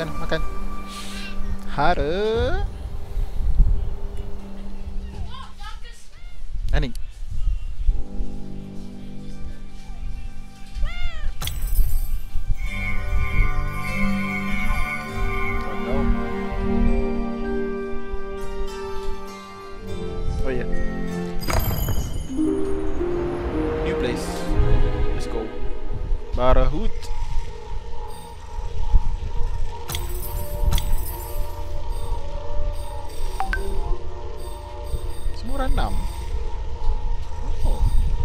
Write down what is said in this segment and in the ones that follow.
sana, makan. Hara. Ani. Oh no. Oh yeah. New place. Let's go. Barahut. Semua 6. Oh.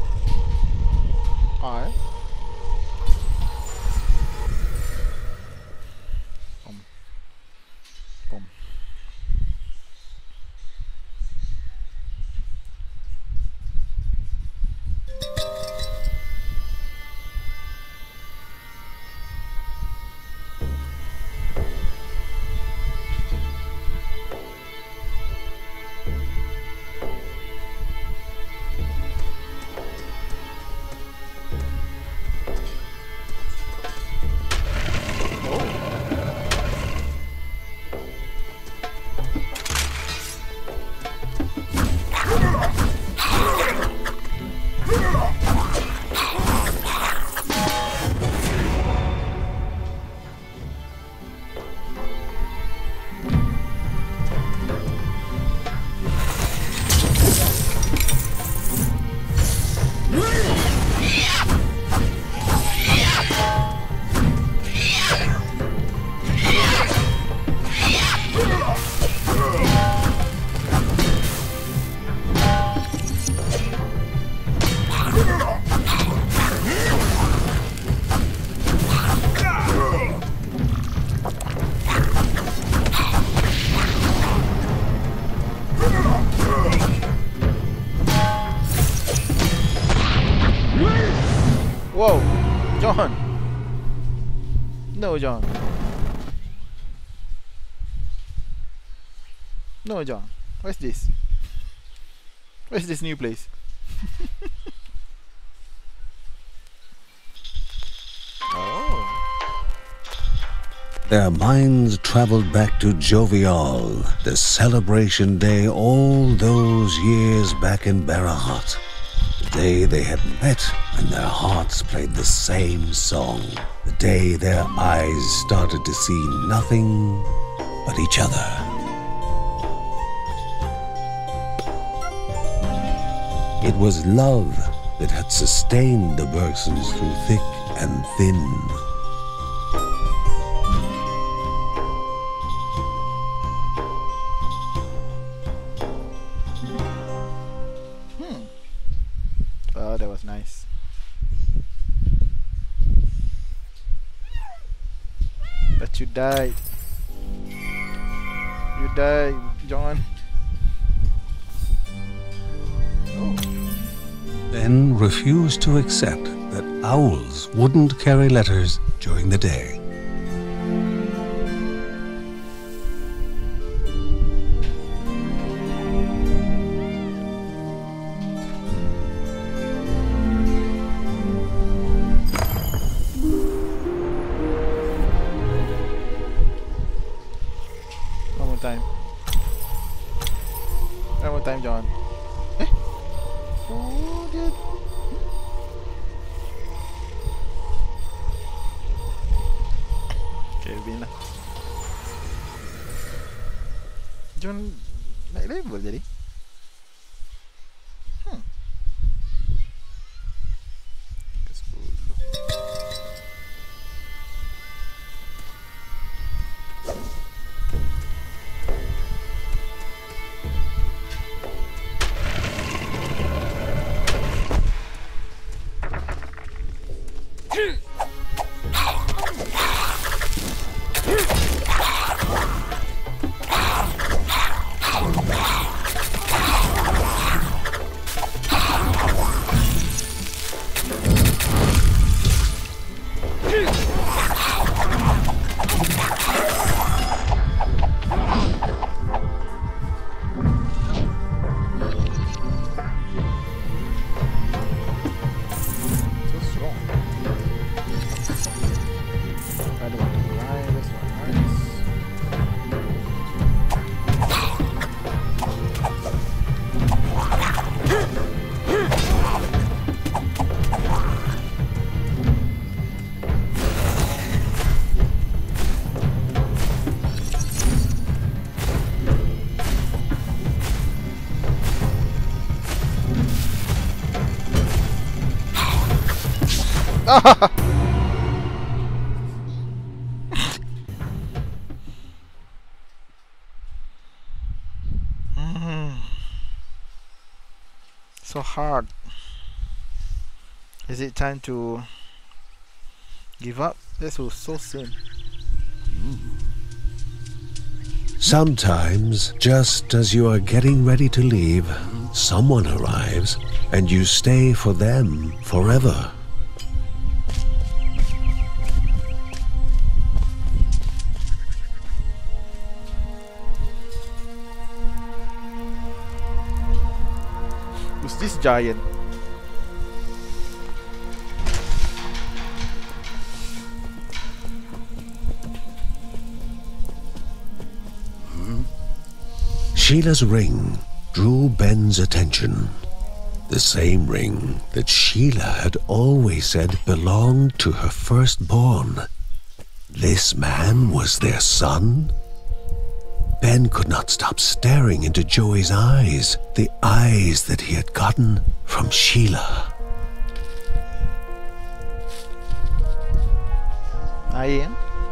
Ah. Pom. Pom. Whoa, John. No, John. No, John. What's this? Where's this new place? Oh. Their minds traveled back to Jovial, the celebration day all those years back in Barahat. The day they had met and their hearts played the same song. The day their eyes started to see nothing but each other. It was love that had sustained the Bergsons through thick and thin. Oh, that was nice. But you died. You died, John. Oh. Ben refused to accept that owls wouldn't carry letters during the day. One more time. One more time, John. Eh? Oh, dude. Okay, win lah. John naik level jadi. Ke 10. Ah! So hard. Is it time to give up? This was so soon. Sometimes, just as you are getting ready to leave, someone arrives and you stay for them forever. Who's this giant? Sheila's ring drew Ben's attention. The same ring that Sheila had always said belonged to her firstborn. This man was their son? Ben could not stop staring into Joey's eyes, the eyes that he had gotten from Sheila. I am.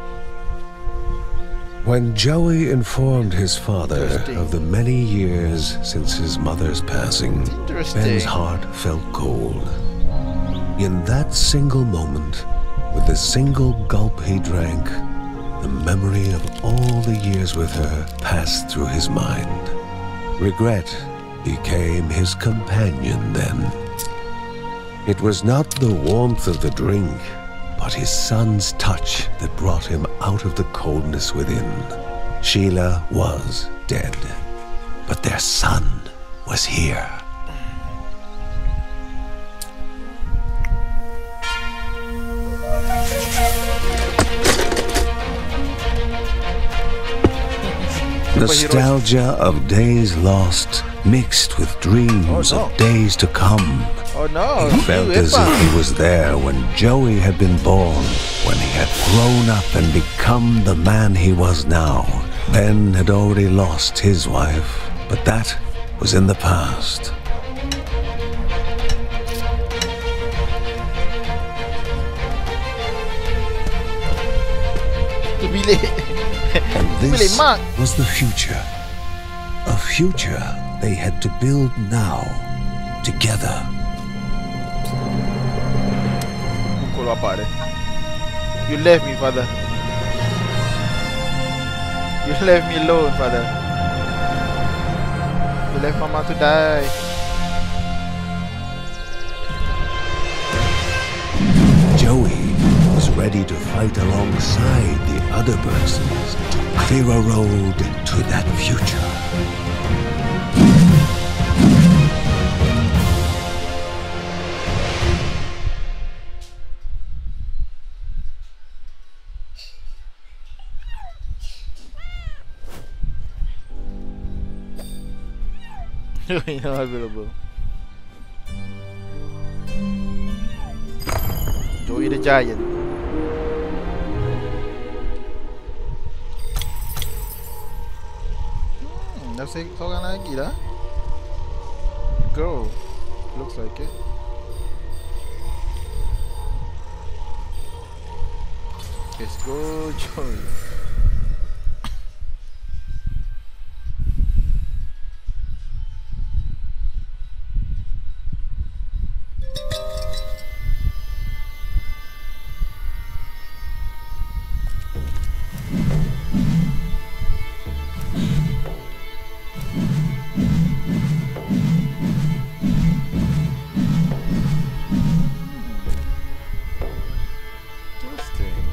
When Joey informed his father Interesting. of the many years since his mother's passing, Interesting. Ben's heart felt cold. In that single moment, with the single gulp he drank, the memory of all the years with her passed through his mind. Regret became his companion then. It was not the warmth of the drink, but his son's touch that brought him out of the coldness within. Sheila was dead, but their son was here. Nostalgia of days lost mixed with dreams Oh, no. of days to come. Oh no! He felt you as Epa. if he was there when Joey had been born, when he had grown up and become the man he was now. Ben had already lost his wife, but that was in the past. Bila. And this Really, Mark? was the future. A future they had to build now, together. Pukul bapak dia. You left me, father. You left me alone, father. You left mama to die. Joey was ready to fight alongside the other persons to clear a road to that future. Available. Joey the Giant. Dah seorang lagi lah. Girl. Looks like it. Let's go, Joey. Interesting.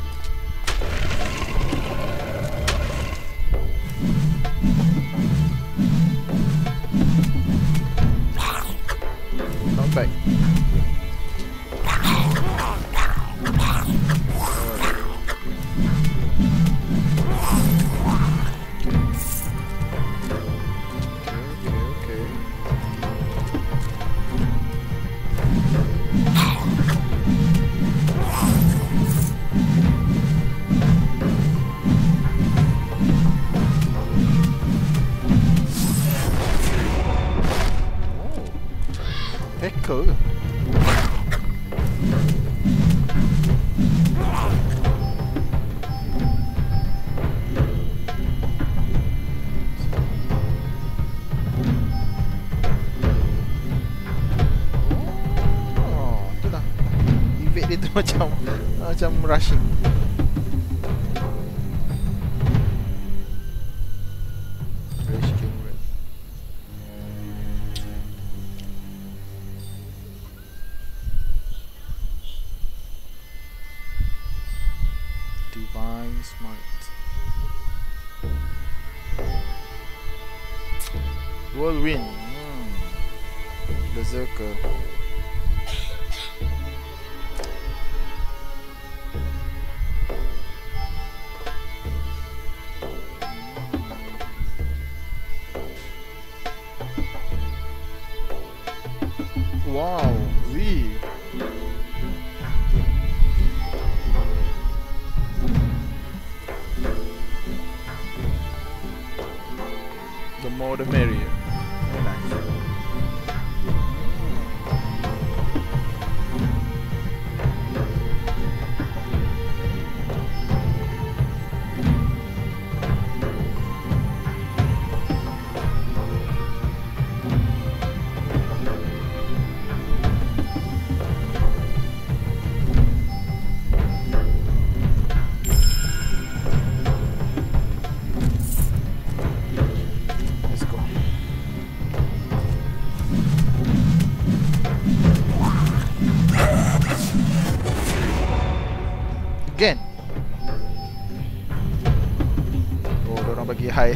Come back. Okay. Echo. macam rushing. Divine Smite. Whirlwind. Berserker. Wow, we. The more the merrier. Very nice. Again. Oh, dorang bagi high.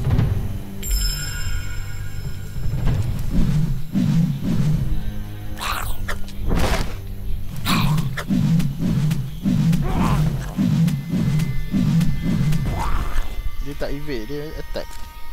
Dia tak evade, dia attack.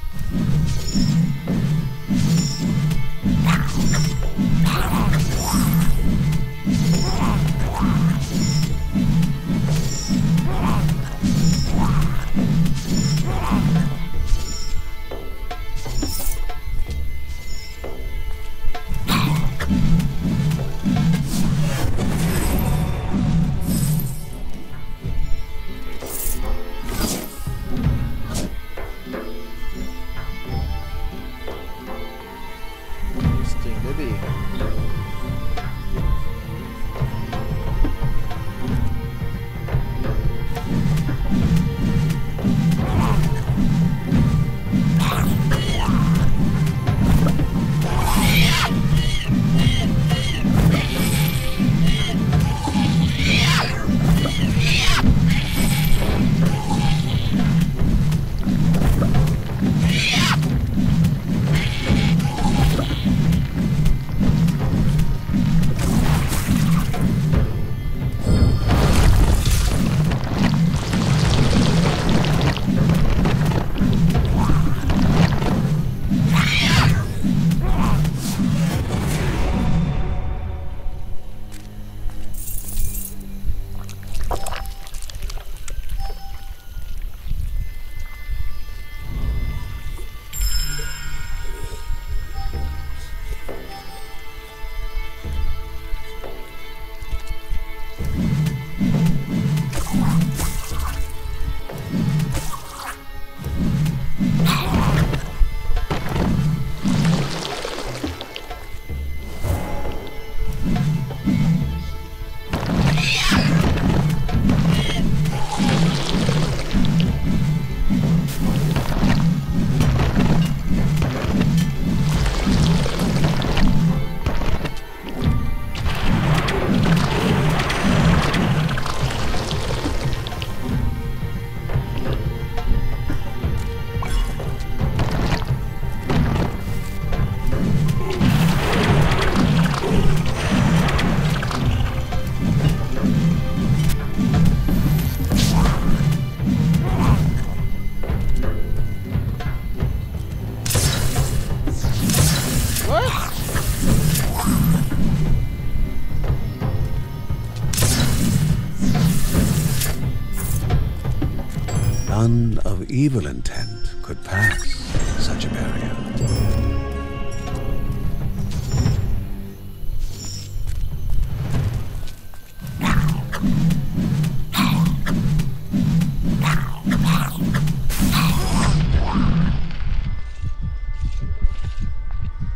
None of evil intent could pass such a barrier.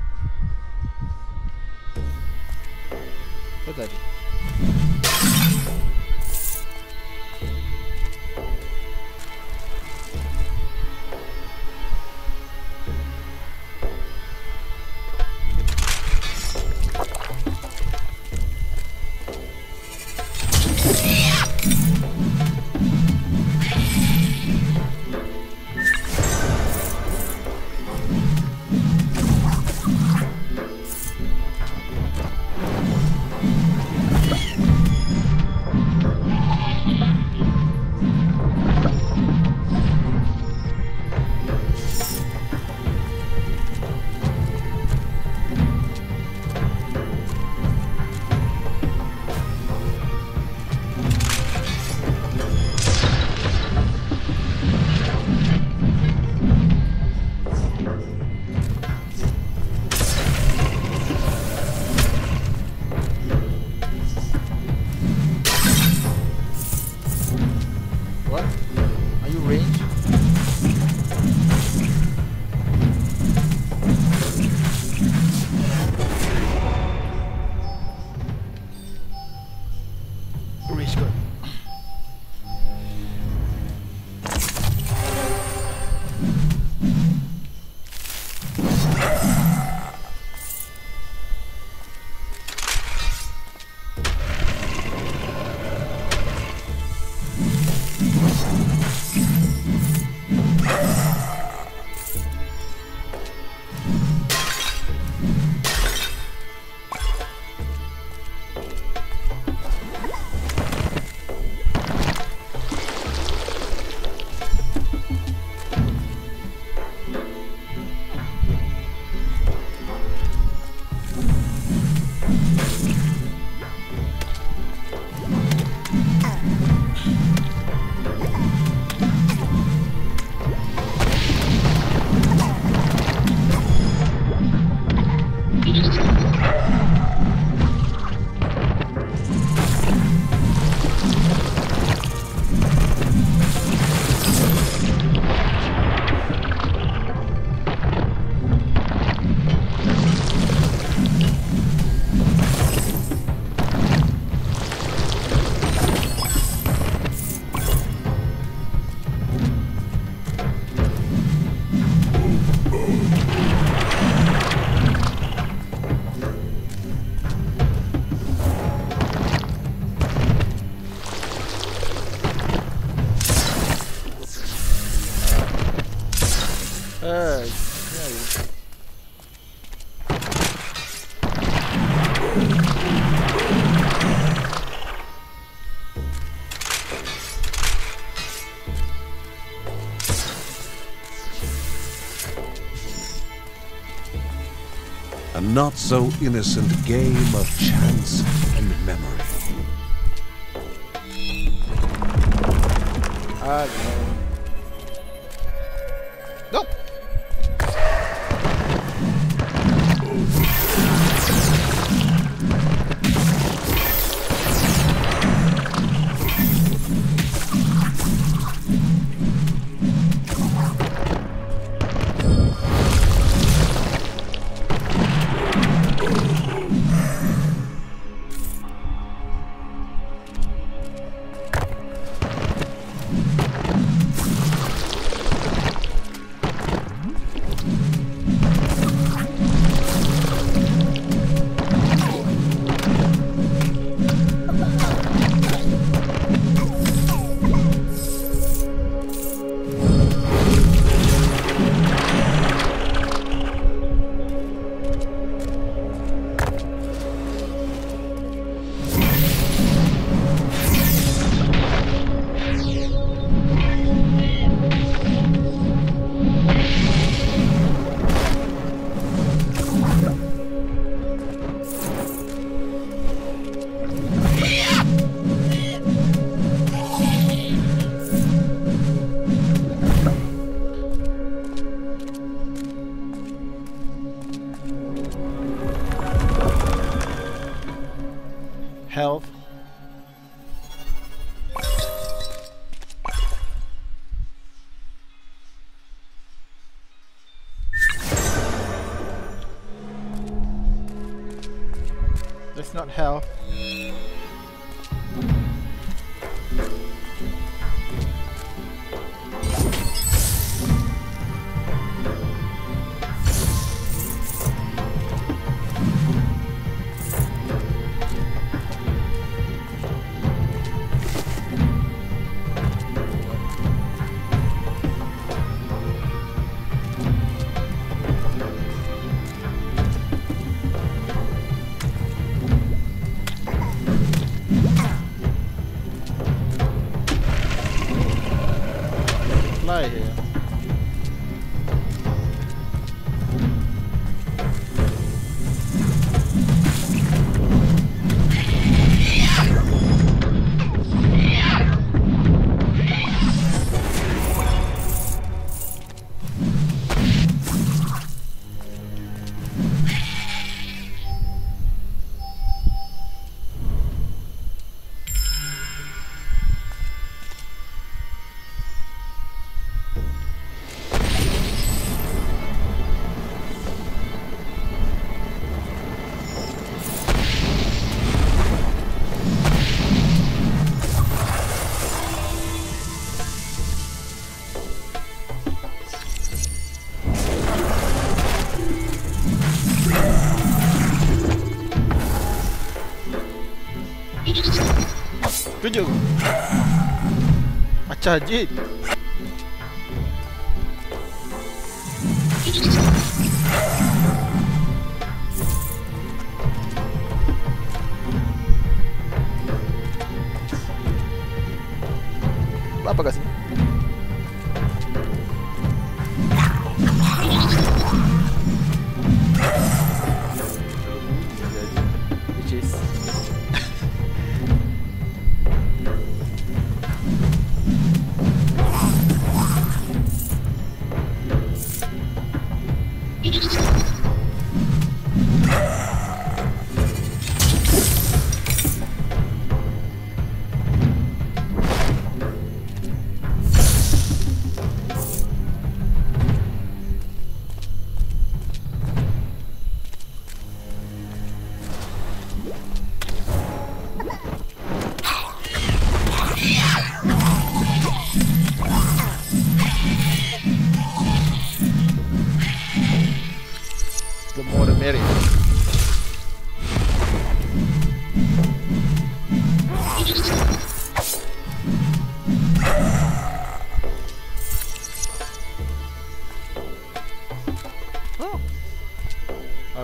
Apa tadi? Yeah. A not so innocent game of chance and memory. Nope. Health. That's not health. Fly here. Tujuh. Macam Jin. Apa kat sini? Which is the more the merrier.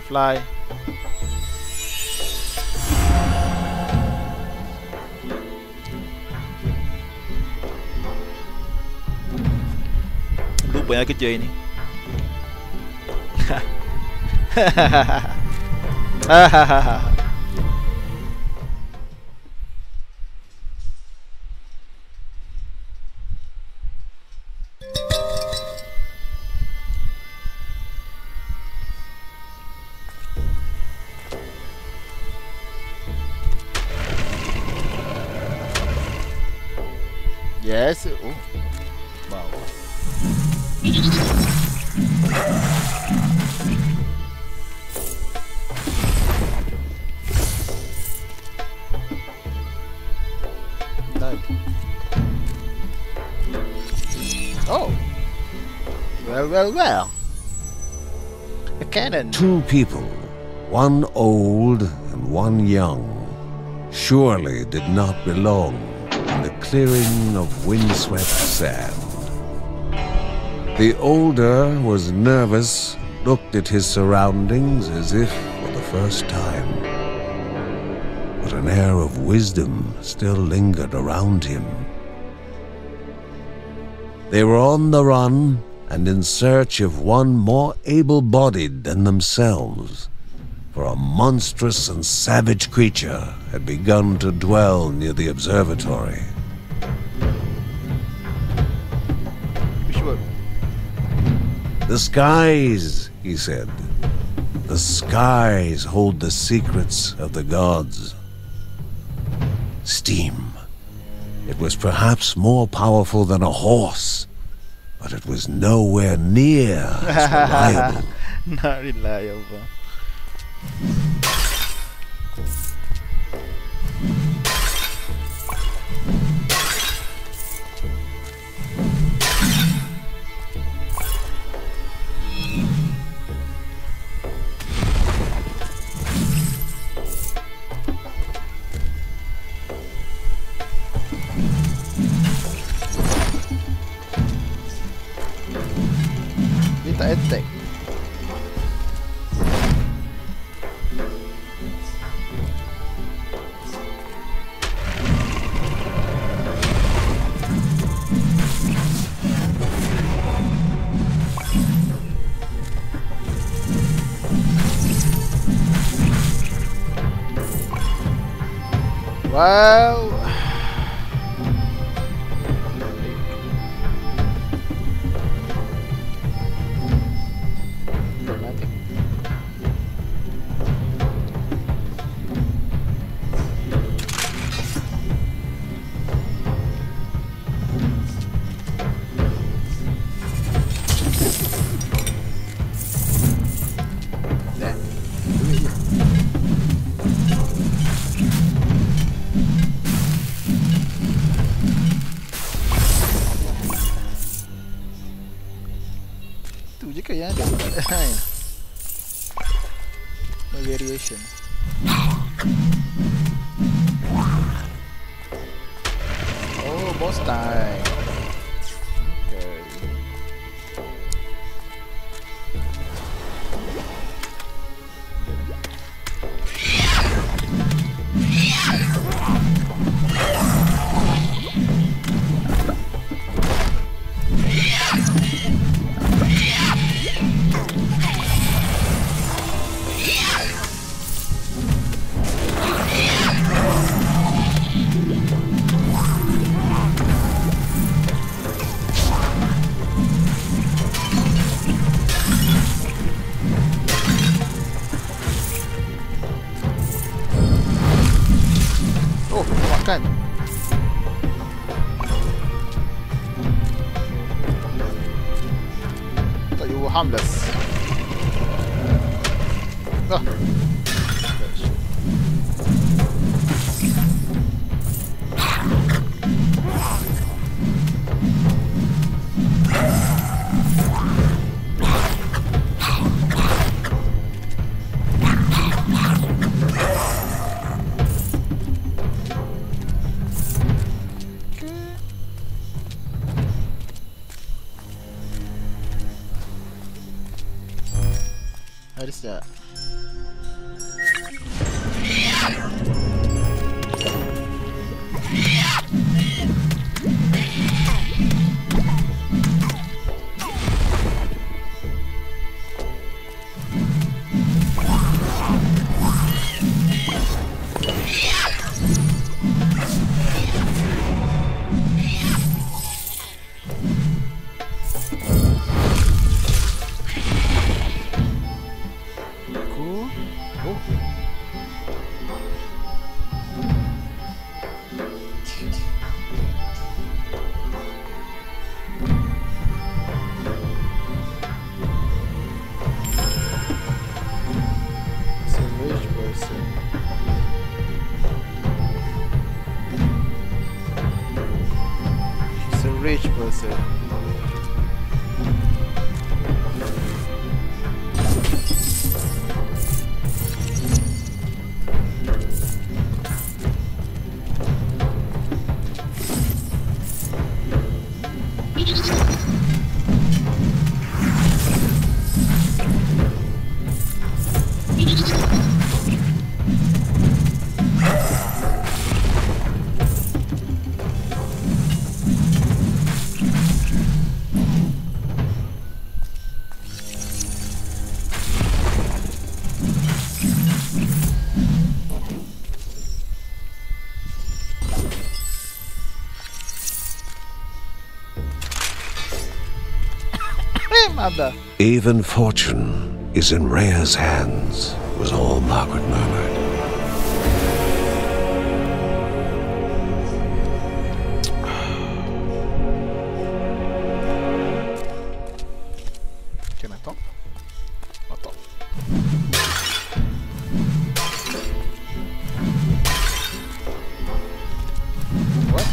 Fly. Lupa yang kerja ini. Yes. Oh. Wow. Died. Oh. Well. A cannon. Two people, one old and one young, surely did not belong in the clearing of windswept sand. The older was nervous, looked at his surroundings as if for the first time. But an air of wisdom still lingered around him. They were on the run and in search of one more able-bodied than themselves, for a monstrous and savage creature had begun to dwell near the observatory. The skies, he said. The skies hold the secrets of the gods. Steam. It was perhaps more powerful than a horse, but it was nowhere near as reliable. Not reliable. Kita attack. Well, dramatic. Itu je ke yang ada? No variation. Oh, boss time. Okay. Oh, makan. Thought you were harmless. Ah. What is that? Rich person. Mother. Even fortune is in Rhea's hands, was all Margaret murmured. Ok, maintenant. Attends. What?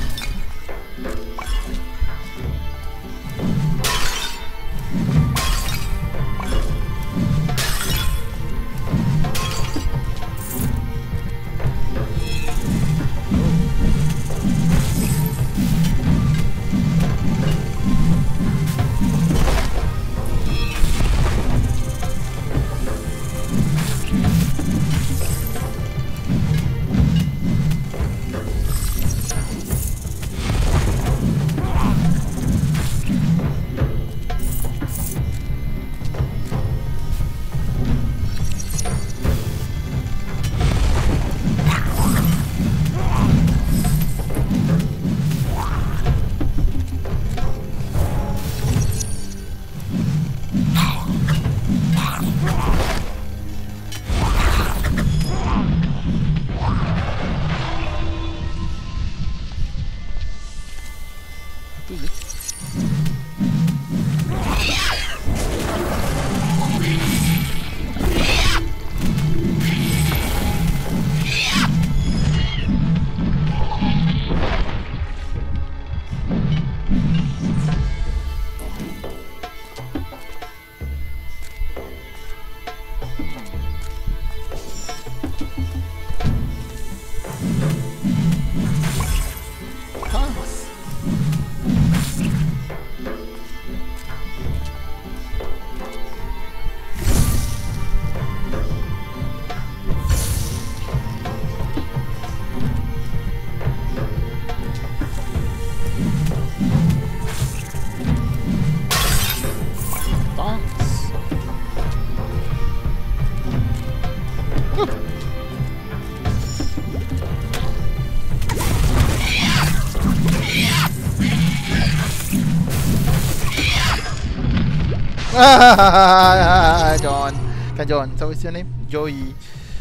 John. John. So what's your name? Joey.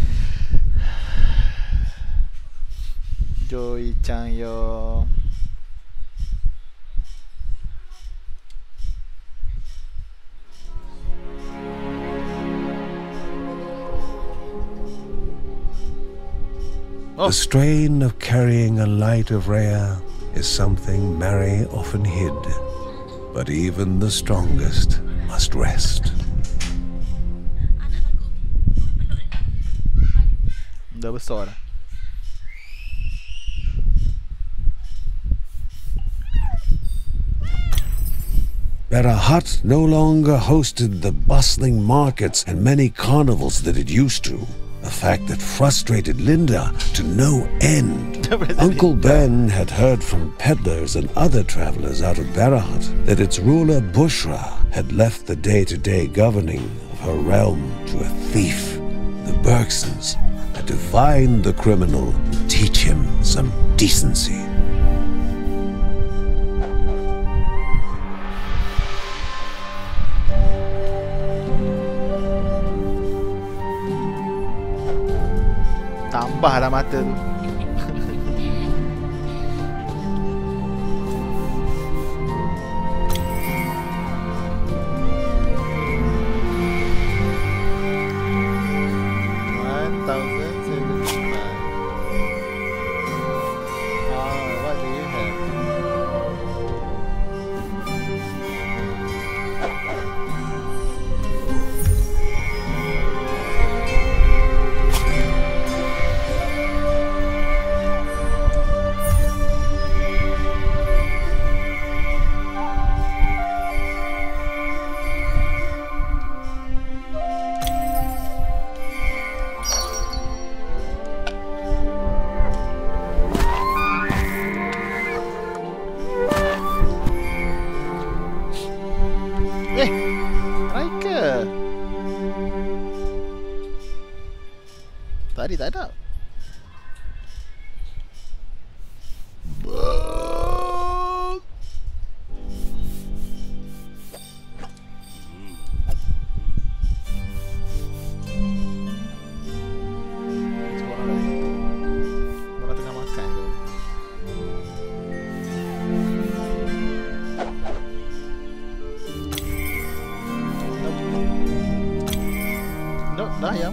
Joey Changyo. The strain of carrying a light of Rhea is something Mary often hid. But even the strongest must rest. Udah besar. Berahut no longer hosted the bustling markets and many carnivals that it used to. a fact that frustrated Linda to no end. Daripada Uncle tadi. Ben had heard from peddlers and other travelers out of Barahat that its ruler Bushra had left the day-to-day governing of her realm to a thief. The Bergsons had to find the criminal and teach him some decency. Tambahlah mata tu. What do you have? Striker. Tadi tak ada. Orang tengah makan tu. No, dah ayam.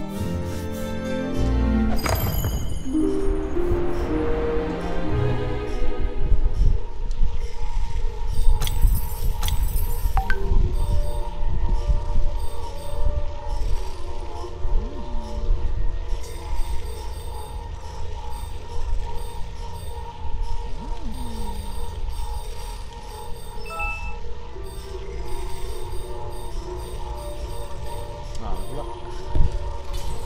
Pula.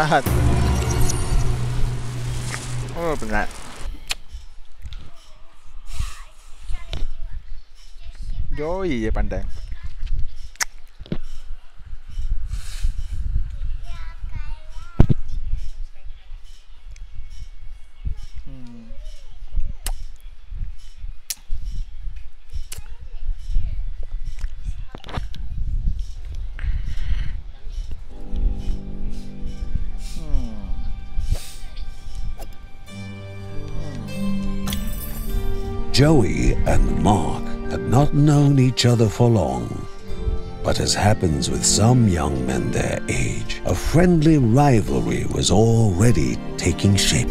Lahat. Oh, penat. Joey je pandang. Joey and Mark had not known each other for long. But as happens with some young men their age, a friendly rivalry was already taking shape.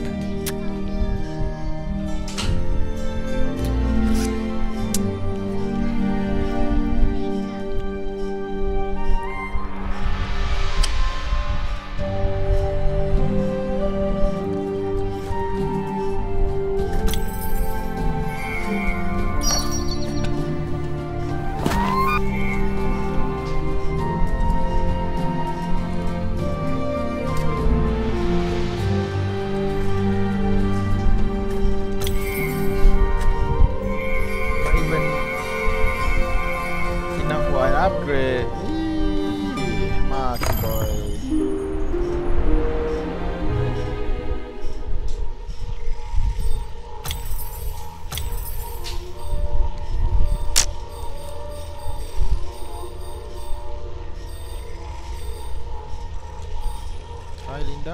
Upgrade. Mark boy. Hi Linda.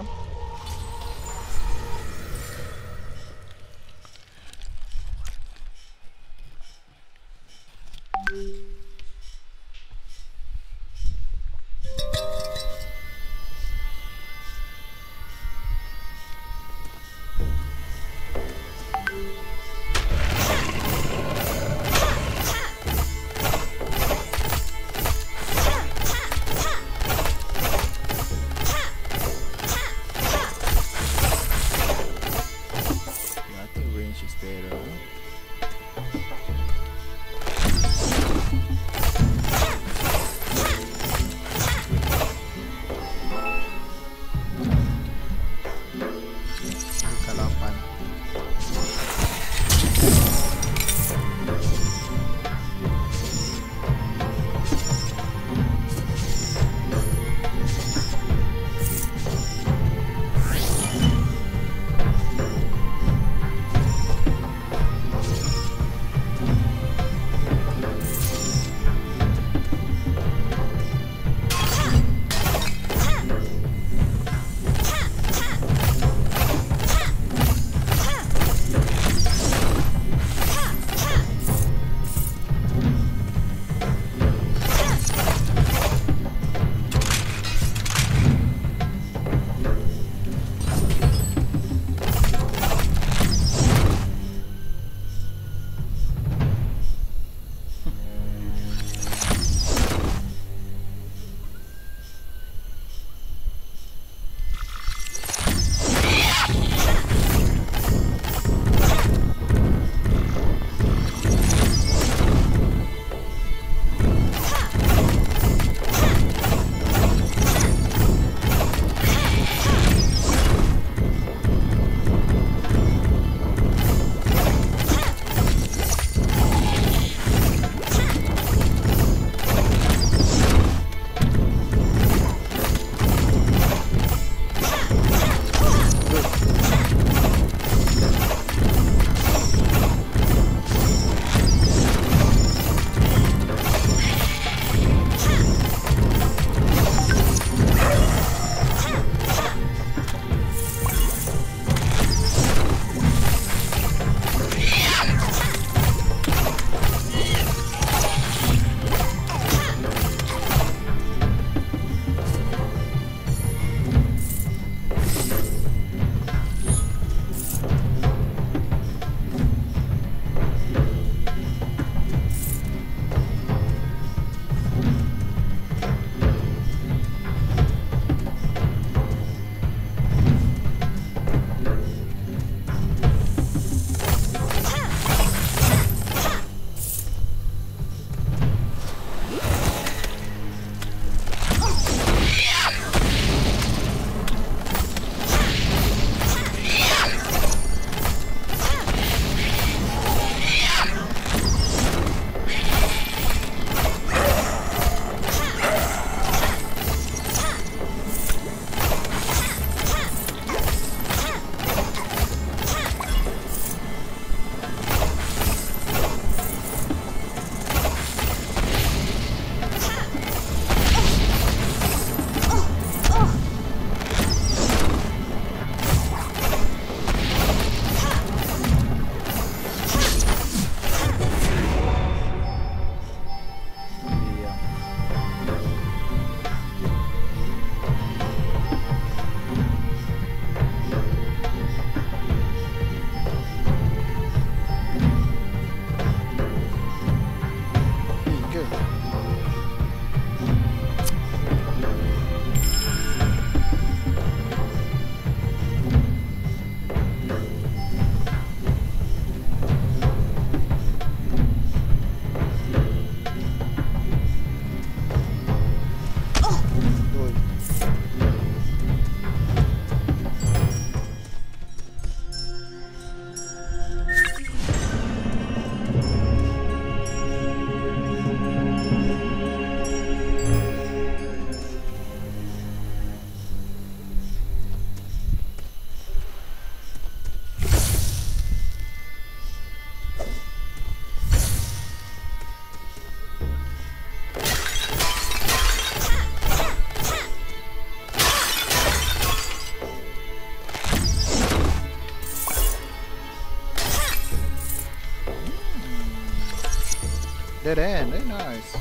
Dead end, very nice.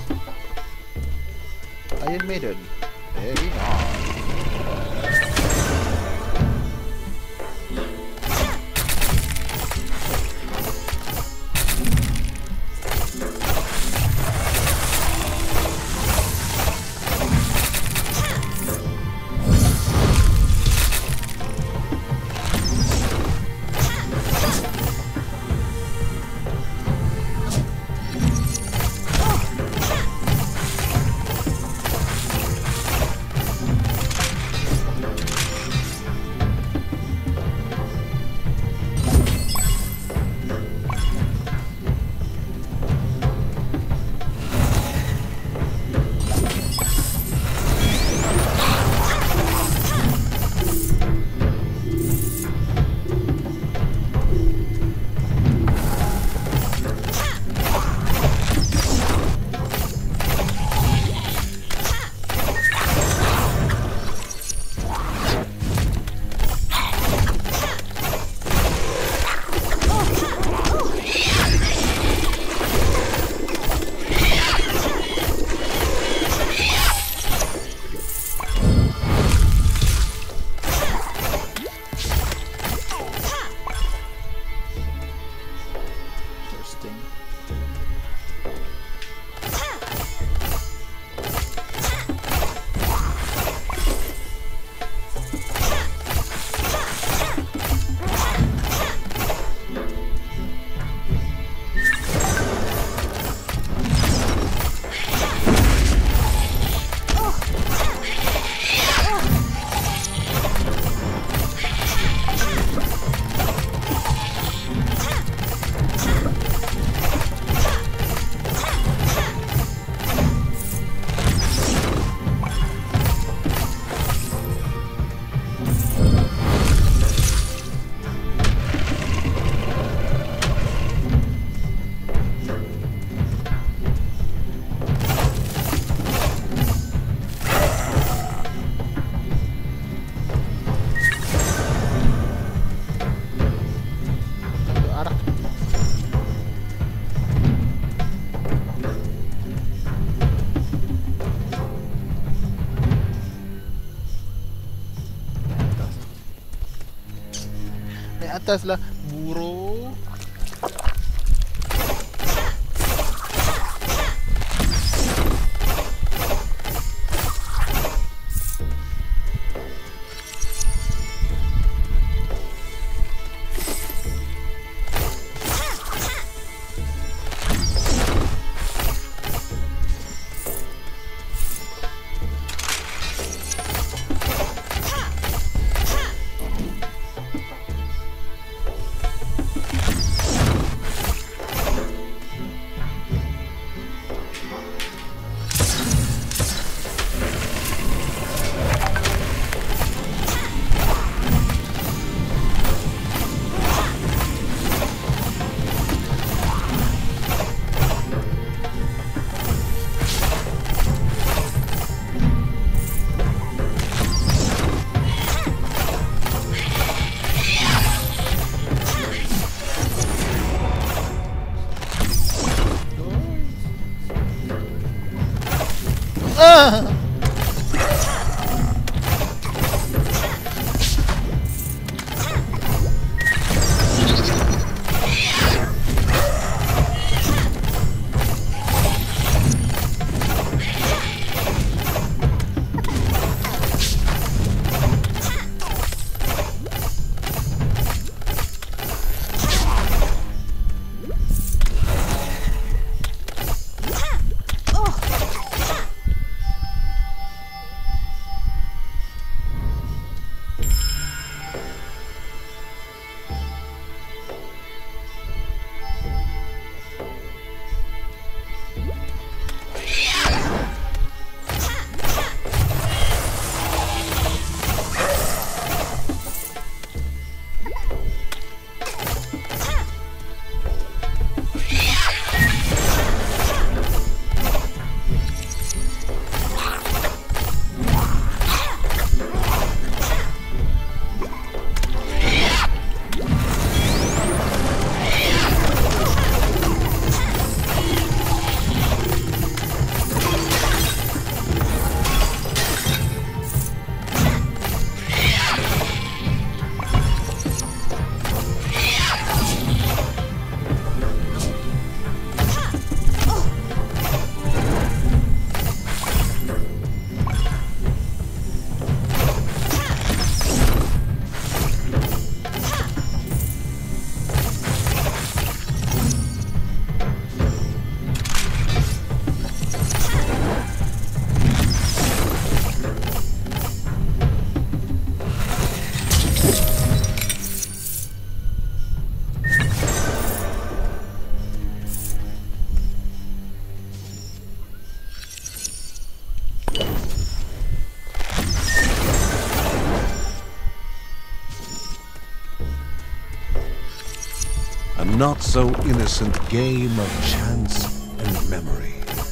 Iron Maiden, very nice. Atas lah burung. not so innocent game of chance and memory.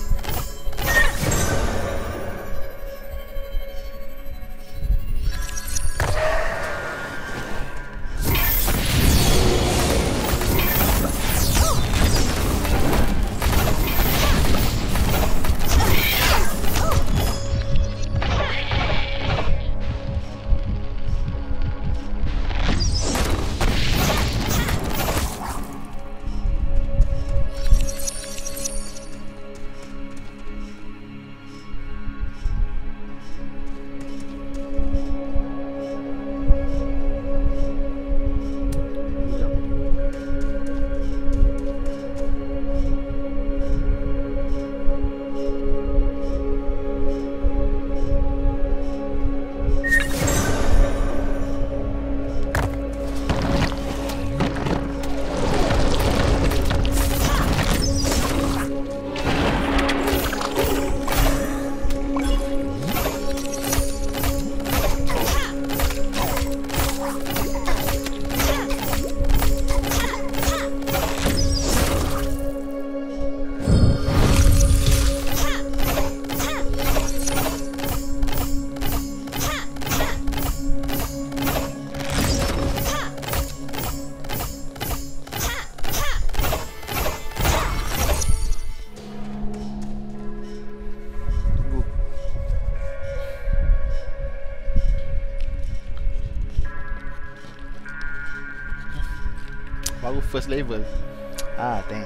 Baru first level. Ah, damn.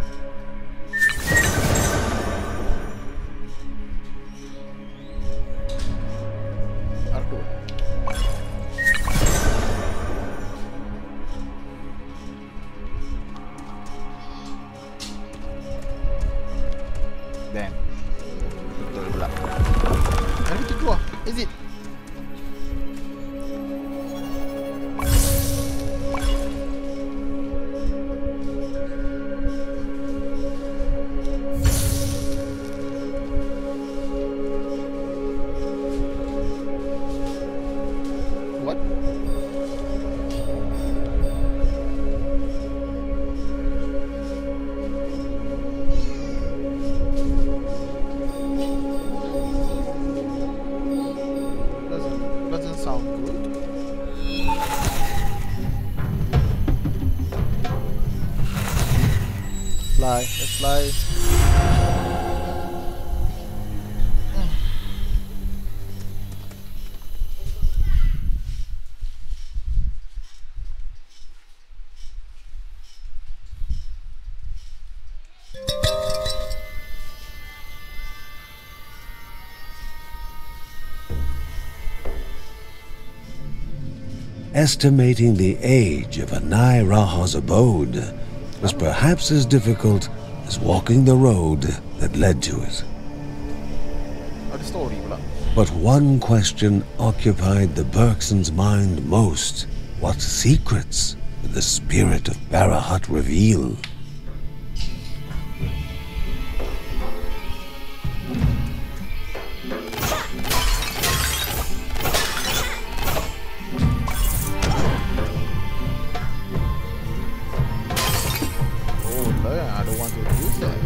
Arthur. Damn. Betul pula. Yang itu keluar. Exit. What? Doesn't sound good. Fly, let's fly. Estimating the age of Anai Raha's abode was perhaps as difficult as walking the road that led to it. Ada story pula. But one question occupied the Bergsons' mind most. What secrets did the spirit of Barahat reveal? I don't want to use that.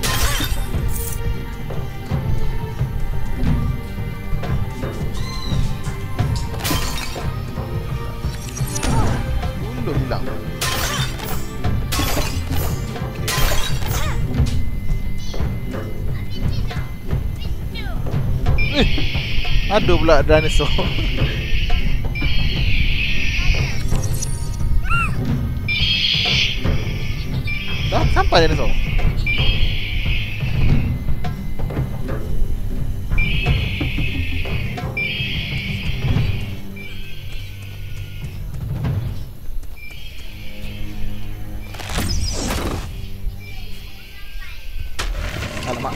Dulu hilang. Aduh pula dinosaur. Dah sampai dinosaur. Alamak.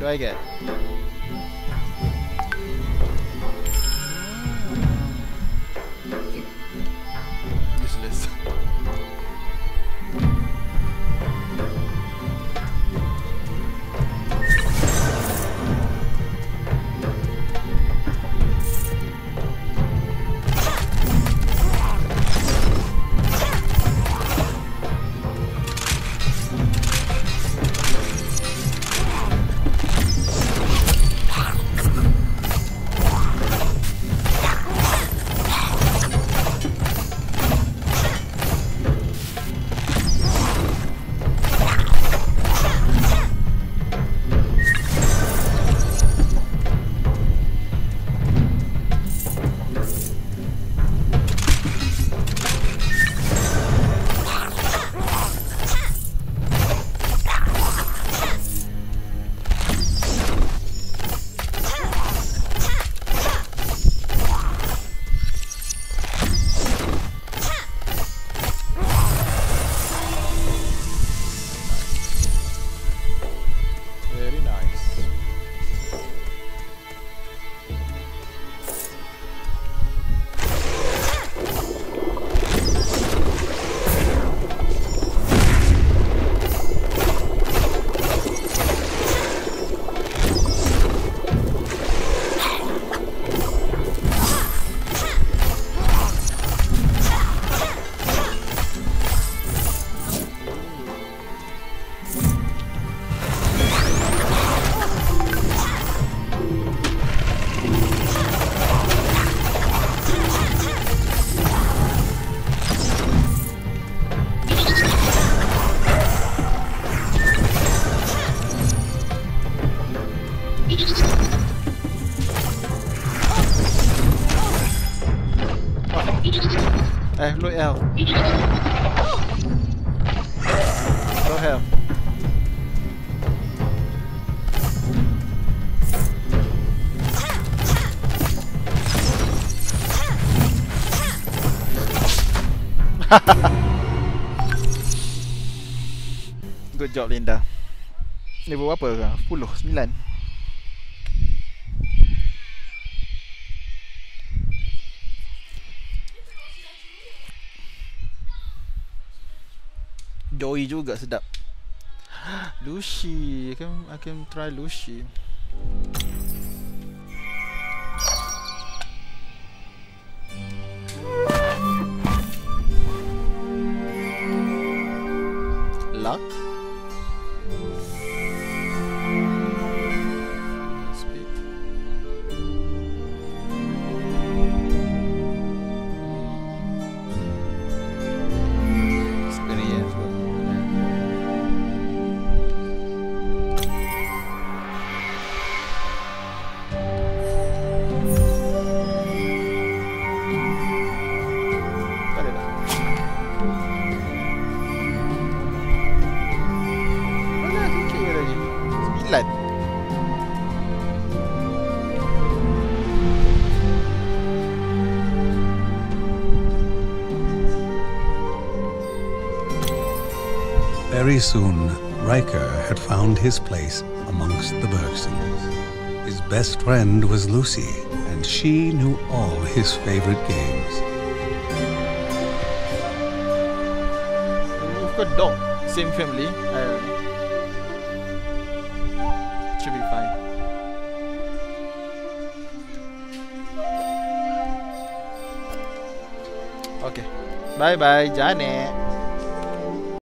I get? Useless. Very nice. Low health. Low health. Good job, Linda. Level berapa? 10, 9. Joey juga sedap. Lucy, I can try Lucy. Luck. Very soon, Riker had found his place amongst the Bergsons. His best friend was Lucy, and she knew all his favorite games. We've got dog, same family. Should be fine. Okay. Bye bye, Janet.